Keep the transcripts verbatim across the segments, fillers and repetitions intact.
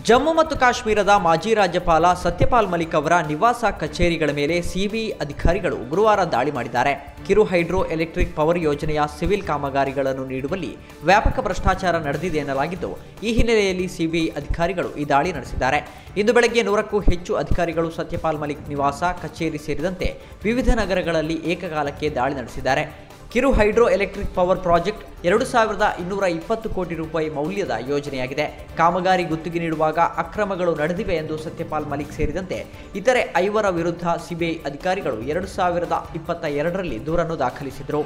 ಜಮ್ಮು ಮತ್ತು ಕಾಶ್ಮೀರದ ಮಾಜಿ ರಾಜ್ಯಪಾಲ ಸತ್ಯಪಾಲ್ ಮಲಿಕ್ ಅವರ ನಿವಾಸ ಕಚೇರಿಗಳ ಮೇಲೆ ಸಿಬಿಐ ಅಧಿಕಾರಿಗಳು ಗುರುವಾರ ದಾಳಿ ಮಾಡಿದ್ದಾರೆ. ಕಿರು ಹೈಡ್ರೋ ಎಲೆಕ್ಟ್ರಿಕ್ ಪವರ್ ಯೋಜನೆಯ ಸಿವಿಲ್ ಕಾಮಗಾರಿಗಳನ್ನು ನೀಡುವಲ್ಲಿ ವ್ಯಾಪಕ ಭ್ರಷ್ಟಾಚಾರ ನಡೆದಿದೆ ಎನ್ನಲಾಗಿದ್ದು, ಈ ಹಿನ್ನೆಲೆಯಲ್ಲಿ ಸಿಬಿಐ ಅಧಿಕಾರಿಗಳು ಈ ದಾಳಿ ನಡೆಸಿದ್ದಾರೆ. ಇಂದು ಬೆಳಗ್ಗೆ ನೂರಕ್ಕೂ ಹೆಚ್ಚು ಅಧಿಕಾರಿಗಳು ಸತ್ಯಪಾಲ್ ಮಲಿಕ್ ನಿವಾಸ ಕಚೇರಿ ಸೇರಿದಂತೆ ವಿವಿಧ ನಗರಗಳಲ್ಲಿ ಏಕಕಾಲಕ್ಕೆ ದಾಳಿ ನಡೆಸಿದ್ದಾರೆ. ಕಿರು ಹೈಡ್ರೋ ಎಲೆಕ್ಟ್ರಿಕ್ ಪವರ್ ಪ್ರಾಜೆಕ್ಟ್ ಎರಡು ಸಾವಿರದ ಇನ್ನೂರ ಇಪ್ಪತ್ತು ಕೋಟಿ ರೂಪಾಯಿ ಮೌಲ್ಯದ ಯೋಜನೆಯಾಗಿದೆ. ಕಾಮಗಾರಿ ಗುತ್ತಿಗೆ ನೀಡುವಾಗ ಅಕ್ರಮಗಳು ನಡೆದಿವೆ ಎಂದು ಸತ್ಯಪಾಲ್ ಮಲಿಕ್ ಸೇರಿದಂತೆ ಇತರೆ ಐವರ ವಿರುದ್ಧ ಸಿಬಿಐ ಅಧಿಕಾರಿಗಳು ಎರಡು ಸಾವಿರದ ಇಪ್ಪತ್ತ ಎರಡರಲ್ಲಿ ದೂರನ್ನು ದಾಖಲಿಸಿದರು.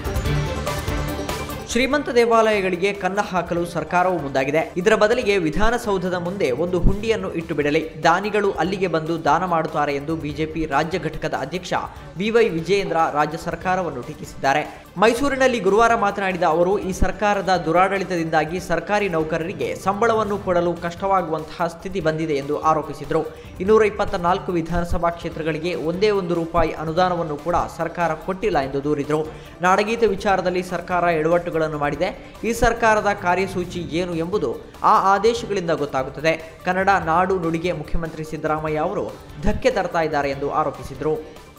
ಶ್ರೀಮಂತ ದೇವಾಲಯಗಳಿಗೆ ಕನ್ನ ಹಾಕಲು ಸರ್ಕಾರವು ಮುಂದಾಗಿದೆ. ಇದರ ಬದಲಿಗೆ ವಿಧಾನಸೌಧದ ಮುಂದೆ ಒಂದು ಹುಂಡಿಯನ್ನು ಇಟ್ಟು ಬಿಡಲಿ, ದಾನಿಗಳು ಅಲ್ಲಿಗೆ ಬಂದು ದಾನ ಮಾಡುತ್ತಾರೆ ಎಂದು ಬಿಜೆಪಿ ರಾಜ್ಯ ಘಟಕದ ಅಧ್ಯಕ್ಷ ಬಿವೈ ವಿಜಯೇಂದ್ರ ರಾಜ್ಯ ಸರ್ಕಾರವನ್ನು ಟೀಕಿಸಿದ್ದಾರೆ. ಮೈಸೂರಿನಲ್ಲಿ ಗುರುವಾರ ಮಾತನಾಡಿದ ಅವರು, ಈ ಸರ್ಕಾರದ ದುರಾಡಳಿತದಿಂದಾಗಿ ಸರ್ಕಾರಿ ನೌಕರರಿಗೆ ಸಂಬಳವನ್ನು ಕೊಡಲು ಕಷ್ಟವಾಗುವಂತಹ ಸ್ಥಿತಿ ಬಂದಿದೆ ಎಂದು ಆರೋಪಿಸಿದರು. ಇನ್ನೂರ ಇಪ್ಪತ್ತ ನಾಲ್ಕು ವಿಧಾನಸಭಾ ಕ್ಷೇತ್ರಗಳಿಗೆ ಒಂದೇ ಒಂದು ರೂಪಾಯಿ ಅನುದಾನವನ್ನು ಕೂಡ ಸರ್ಕಾರ ಕೊಟ್ಟಿಲ್ಲ ಎಂದು ದೂರಿದರು. ನಾಡಗೀತೆ ವಿಚಾರದಲ್ಲಿ ಸರ್ಕಾರ ಎಡವಟ್ಟುಗಳನ್ನು ಮಾಡಿದೆ. ಈ ಸರ್ಕಾರದ ಕಾರ್ಯಸೂಚಿ ಏನು ಎಂಬುದು ಆ ಆದೇಶಗಳಿಂದ ಗೊತ್ತಾಗುತ್ತದೆ. ಕನ್ನಡ ನಾಡು ನುಡಿಗೆ ಮುಖ್ಯಮಂತ್ರಿ ಸಿದ್ದರಾಮಯ್ಯ ಅವರು ಧಕ್ಕೆ ತರ್ತಾ ಇದ್ದಾರೆ ಎಂದು ಆರೋಪಿಸಿದರು.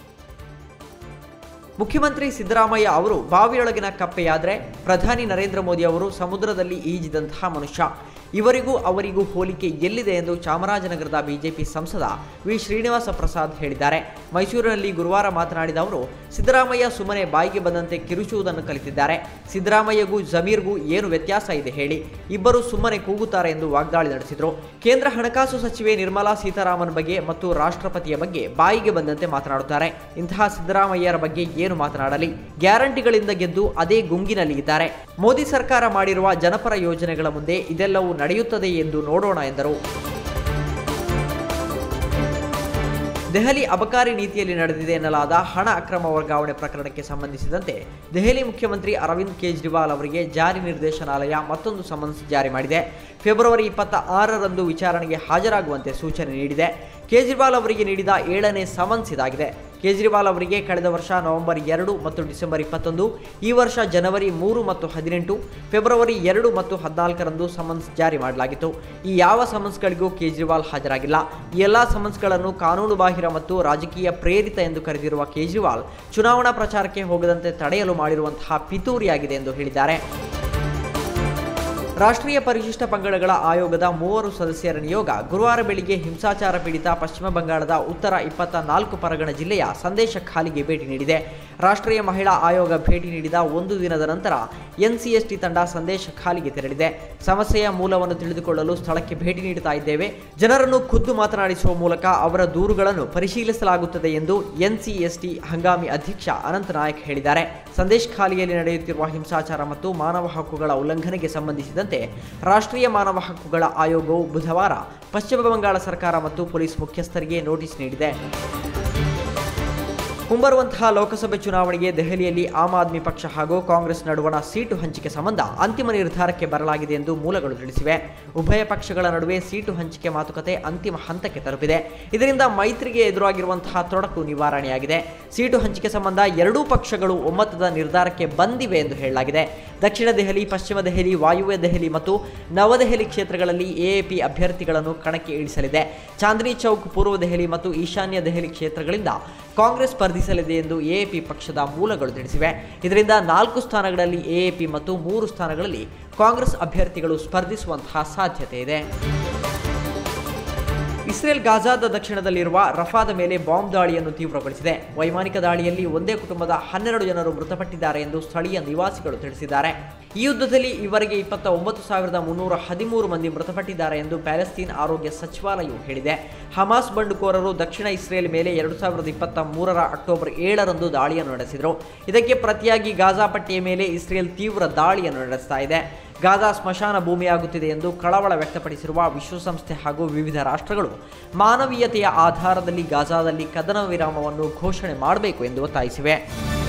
ಮುಖ್ಯಮಂತ್ರಿ ಸಿದ್ದರಾಮಯ್ಯ ಅವರು ಬಾವಿಯೊಳಗಿನ ಕಪ್ಪೆಯಾದರೆ ಪ್ರಧಾನಿ ನರೇಂದ್ರ ಮೋದಿ ಅವರು ಸಮುದ್ರದಲ್ಲಿ ಈಜಿದಂತಹ ಮನುಷ್ಯ. ಇವರಿಗೂ ಅವರಿಗೂ ಹೋಲಿಕೆ ಎಲ್ಲಿದೆ ಎಂದು ಚಾಮರಾಜನಗರದ ಬಿಜೆಪಿ ಸಂಸದ ವಿ ಶ್ರೀನಿವಾಸ ಪ್ರಸಾದ್ ಹೇಳಿದ್ದಾರೆ. ಮೈಸೂರಿನಲ್ಲಿ ಗುರುವಾರ ಮಾತನಾಡಿದ ಅವರು, ಸಿದ್ದರಾಮಯ್ಯ ಸುಮ್ಮನೆ ಬಾಯಿಗೆ ಬಂದಂತೆ ಕಿರುಚುವುದನ್ನು ಕಲಿತಿದ್ದಾರೆ. ಸಿದ್ದರಾಮಯ್ಯಗೂ ಜಮೀರ್ಗೂ ಏನು ವ್ಯತ್ಯಾಸ ಇದೆ ಹೇಳಿ, ಇಬ್ಬರು ಸುಮ್ಮನೆ ಕೂಗುತ್ತಾರೆ ಎಂದು ವಾಗ್ದಾಳಿ ನಡೆಸಿದರು. ಕೇಂದ್ರ ಹಣಕಾಸು ಸಚಿವೆ ನಿರ್ಮಲಾ ಸೀತಾರಾಮನ್ ಬಗ್ಗೆ ಮತ್ತು ರಾಷ್ಟ್ರಪತಿಯ ಬಗ್ಗೆ ಬಾಯಿಗೆ ಬಂದಂತೆ ಮಾತನಾಡುತ್ತಾರೆ. ಇಂತಹ ಸಿದ್ದರಾಮಯ್ಯರ ಬಗ್ಗೆ ಏನು ಮಾತನಾಡಲಿ, ಗ್ಯಾರಂಟಿಗಳಿಂದ ಗೆದ್ದು ಅದೇ ಗುಂಗಿನಲ್ಲಿ ಇದ್ದಾರೆ. ಮೋದಿ ಸರ್ಕಾರ ಮಾಡಿರುವ ಜನಪರ ಯೋಜನೆಗಳ ಮುಂದೆ ಇದೆಲ್ಲವೂ ನಡೆಯುತ್ತದೆ ಎಂದು ನೋಡೋಣ ಎಂದರು. ದೆಹಲಿ ಅಬಕಾರಿ ನೀತಿಯಲ್ಲಿ ನಡೆದಿದೆ ಎನ್ನಲಾದ ಹಣ ಅಕ್ರಮ ವರ್ಗಾವಣೆ ಪ್ರಕರಣಕ್ಕೆ ಸಂಬಂಧಿಸಿದಂತೆ ದೆಹಲಿ ಮುಖ್ಯಮಂತ್ರಿ ಅರವಿಂದ್ ಕೇಜ್ರಿವಾಲ್ ಅವರಿಗೆ ಜಾರಿ ನಿರ್ದೇಶನಾಲಯ ಮತ್ತೊಂದು ಸಮನ್ಸ್ ಜಾರಿ ಮಾಡಿದೆ. ಫೆಬ್ರವರಿ ಇಪ್ಪತ್ತ ಆರರಂದು ವಿಚಾರಣೆಗೆ ಹಾಜರಾಗುವಂತೆ ಸೂಚನೆ ನೀಡಿದೆ. ಕೇಜ್ರಿವಾಲ್ ಅವರಿಗೆ ನೀಡಿದ ಏಳನೇ ಸಮನ್ಸ್ ಇದಾಗಿದೆ. ಕೇಜ್ರಿವಾಲ್ ಅವರಿಗೆ ಕಳೆದ ವರ್ಷ ನವೆಂಬರ್ ಎರಡು ಮತ್ತು ಡಿಸೆಂಬರ್ ಇಪ್ಪತ್ತೊಂದು, ಈ ವರ್ಷ ಜನವರಿ ಮೂರು ಮತ್ತು ಹದಿನೆಂಟು, ಫೆಬ್ರವರಿ ಎರಡು ಮತ್ತು ಹದಿನಾಲ್ಕರಂದು ಸಮನ್ಸ್ ಜಾರಿ ಮಾಡಲಾಗಿತ್ತು. ಈ ಯಾವ ಸಮನ್ಸ್ಗಳಿಗೂ ಕೇಜ್ರಿವಾಲ್ ಹಾಜರಾಗಿಲ್ಲ. ಈ ಎಲ್ಲ ಸಮನ್ಸ್ಗಳನ್ನು ಕಾನೂನುಬಾಹಿರ ಮತ್ತು ರಾಜಕೀಯ ಪ್ರೇರಿತ ಎಂದು ಕರೆದಿರುವ ಕೇಜ್ರಿವಾಲ್ ಚುನಾವಣಾ ಪ್ರಚಾರಕ್ಕೆ ಹೋಗದಂತೆ ತಡೆಯಲು ಮಾಡಿರುವಂತಹ ಪಿತೂರಿಯಾಗಿದೆ ಎಂದು ಹೇಳಿದ್ದಾರೆ. ರಾಷ್ಟ್ರೀಯ ಪರಿಶಿಷ್ಟ ಪಂಗಡಗಳ ಆಯೋಗದ ಮೂವರು ಸದಸ್ಯರ ನಿಯೋಗ ಗುರುವಾರ ಬೆಳಿಗ್ಗೆ ಹಿಂಸಾಚಾರ ಪೀಡಿತ ಪಶ್ಚಿಮ ಬಂಗಾಳದ ಉತ್ತರ ಇಪ್ಪತ್ತ ನಾಲ್ಕು ಪರಗಣ ಜಿಲ್ಲೆಯ ಸಂದೇಶ ಖಾಲಿಗೆ ಭೇಟಿ ನೀಡಿದೆ. ರಾಷ್ಟ್ರೀಯ ಮಹಿಳಾ ಆಯೋಗ ಭೇಟಿ ನೀಡಿದ ಒಂದು ದಿನದ ನಂತರ ಎನ್ಸಿಎಸ್ಟಿ ತಂಡ ಸಂದೇಶ ಖಾಲಿಗೆ ತೆರಳಿದೆ. ಸಮಸ್ಯೆಯ ಮೂಲವನ್ನು ತಿಳಿದುಕೊಳ್ಳಲು ಸ್ಥಳಕ್ಕೆ ಭೇಟಿ ನೀಡುತ್ತಾ ಇದ್ದೇವೆ. ಜನರನ್ನು ಖುದ್ದು ಮಾತನಾಡಿಸುವ ಮೂಲಕ ಅವರ ದೂರುಗಳನ್ನು ಪರಿಶೀಲಿಸಲಾಗುತ್ತದೆ ಎಂದು ಎನ್ಸಿಎಸ್ಟಿ ಹಂಗಾಮಿ ಅಧ್ಯಕ್ಷ ಅನಂತ್ ನಾಯಕ್ ಹೇಳಿದ್ದಾರೆ. ಸಂದೇಶ್ ಖಾಲಿಯಲ್ಲಿ ನಡೆಯುತ್ತಿರುವ ಹಿಂಸಾಚಾರ ಮತ್ತು ಮಾನವ ಹಕ್ಕುಗಳ ಉಲ್ಲಂಘನೆಗೆ ಸಂಬಂಧಿಸಿದಂತೆ ರಾಷ್ಟ್ರೀಯ ಮಾನವ ಹಕ್ಕುಗಳ ಆಯೋಗವು ಬುಧವಾರ ಪಶ್ಚಿಮ ಬಂಗಾಳ ಸರ್ಕಾರ ಮತ್ತು ಪೊಲೀಸ್ ಮುಖ್ಯಸ್ಥರಿಗೆ ನೋಟಿಸ್ ನೀಡಿದೆ. ಮುಂಬರುವಂತಹ ಲೋಕಸಭೆ ಚುನಾವಣೆಗೆ ದೆಹಲಿಯಲ್ಲಿ ಆಮ್ ಆದ್ಮಿ ಪಕ್ಷ ಹಾಗೂ ಕಾಂಗ್ರೆಸ್ ನಡುವಣ ಸೀಟು ಹಂಚಿಕೆ ಸಂಬಂಧ ಅಂತಿಮ ನಿರ್ಧಾರಕ್ಕೆ ಬರಲಾಗಿದೆ ಎಂದು ಮೂಲಗಳು ತಿಳಿಸಿವೆ. ಉಭಯ ಪಕ್ಷಗಳ ನಡುವೆ ಸೀಟು ಹಂಚಿಕೆ ಮಾತುಕತೆ ಅಂತಿಮ ಹಂತಕ್ಕೆ ತಲುಪಿದೆ. ಇದರಿಂದ ಮೈತ್ರಿಗೆ ಎದುರಾಗಿರುವಂತಹ ತೊಡಕು ನಿವಾರಣೆಯಾಗಿದೆ. ಸೀಟು ಹಂಚಿಕೆ ಸಂಬಂಧ ಎರಡೂ ಪಕ್ಷಗಳು ಒಮ್ಮತದ ನಿರ್ಧಾರಕ್ಕೆ ಬಂದಿವೆ ಎಂದು ಹೇಳಲಾಗಿದೆ. ದಕ್ಷಿಣ ದೆಹಲಿ, ಪಶ್ಚಿಮ ದೆಹಲಿ, ವಾಯುವ್ಯ ದೆಹಲಿ ಮತ್ತು ನವದೆಹಲಿ ಕ್ಷೇತ್ರಗಳಲ್ಲಿ ಎಎಪಿ ಅಭ್ಯರ್ಥಿಗಳನ್ನು ಕಣಕ್ಕೆ ಇಳಿಸಲಿದೆ. ಚಾಂದಿನಿ ಚೌಕ್, ಪೂರ್ವ ದೆಹಲಿ ಮತ್ತು ಈಶಾನ್ಯ ದೆಹಲಿ ಕ್ಷೇತ್ರಗಳಿಂದ ಕಾಂಗ್ರೆಸ್ ಸ್ಪರ್ಧಿಸಲಿದೆ ಎಂದು ಎಎಪಿ ಪಕ್ಷದ ಮೂಲಗಳು ತಿಳಿಸಿವೆ. ಇದರಿಂದ ನಾಲ್ಕು ಸ್ಥಾನಗಳಲ್ಲಿ ಎಎಪಿ ಮತ್ತು ಮೂರು ಸ್ಥಾನಗಳಲ್ಲಿ ಕಾಂಗ್ರೆಸ್ ಅಭ್ಯರ್ಥಿಗಳು ಸ್ಪರ್ಧಿಸುವಂತಹ ಸಾಧ್ಯತೆ ಇದೆ. ಇಸ್ರೇಲ್ ಗಾಜಾದ ದಕ್ಷಿಣದಲ್ಲಿರುವ ರಫಾದ ಮೇಲೆ ಬಾಂಬ್ ದಾಳಿಯನ್ನು ತೀವ್ರಗೊಳಿಸಿದೆ. ವೈಮಾನಿಕ ದಾಳಿಯಲ್ಲಿ ಒಂದೇ ಕುಟುಂಬದ ಹನ್ನೆರಡು ಜನರು ಮೃತಪಟ್ಟಿದ್ದಾರೆ ಎಂದು ಸ್ಥಳೀಯ ನಿವಾಸಿಗಳು ತಿಳಿಸಿದ್ದಾರೆ. ಈ ಯುದ್ಧದಲ್ಲಿ ಈವರೆಗೆ ಇಪ್ಪತ್ತ ಒಂಬತ್ತು ಸಾವಿರದ ಮುನ್ನೂರ ಹದಿಮೂರು ಮಂದಿ ಮೃತಪಟ್ಟಿದ್ದಾರೆ ಎಂದು ಪ್ಯಾಲೆಸ್ತೀನ್ ಆರೋಗ್ಯ ಸಚಿವಾಲಯವು ಹೇಳಿದೆ. ಹಮಾಸ್ ಬಂಡುಕೋರರು ದಕ್ಷಿಣ ಇಸ್ರೇಲ್ ಮೇಲೆ ಎರಡು ಸಾವಿರದ ಇಪ್ಪತ್ತ ಮೂರರ ಅಕ್ಟೋಬರ್ ಏಳರಂದು ದಾಳಿಯನ್ನು ನಡೆಸಿದರು. ಇದಕ್ಕೆ ಪ್ರತಿಯಾಗಿ ಗಾಜಾ ಪಟ್ಟಿಯ ಮೇಲೆ ಇಸ್ರೇಲ್ ತೀವ್ರ ದಾಳಿಯನ್ನು ನಡೆಸ್ತಾ ಇದೆ. ಗಾಜಾ ಸ್ಮಶಾನ ಭೂಮಿಯಾಗುತ್ತಿದೆ ಎಂದು ಕಳವಳ ವ್ಯಕ್ತಪಡಿಸಿರುವ ವಿಶ್ವಸಂಸ್ಥೆ ಹಾಗೂ ವಿವಿಧ ರಾಷ್ಟ್ರಗಳು ಮಾನವೀಯತೆಯ ಆಧಾರದಲ್ಲಿ ಗಾಜಾದಲ್ಲಿ ಕದನ ವಿರಾಮವನ್ನು ಘೋಷಣೆ ಮಾಡಬೇಕು ಎಂದು ಒತ್ತಾಯಿಸಿವೆ.